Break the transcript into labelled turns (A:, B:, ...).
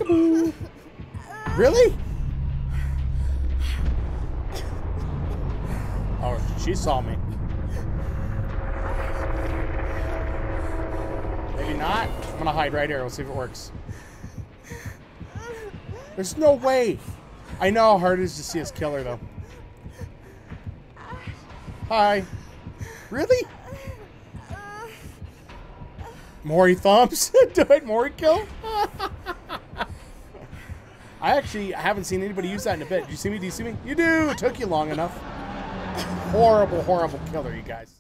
A: Really? Oh, she saw me. Maybe not. I'm gonna hide right here. We'll see if it works. There's no way. I know how hard it is to see us kill her, though. Hi. Really? Mori thumbs? Do it, Mori kill? I actually haven't seen anybody use that in a bit. Do you see me? Do you see me? You do! It took you long enough. Horrible, horrible killer, you guys.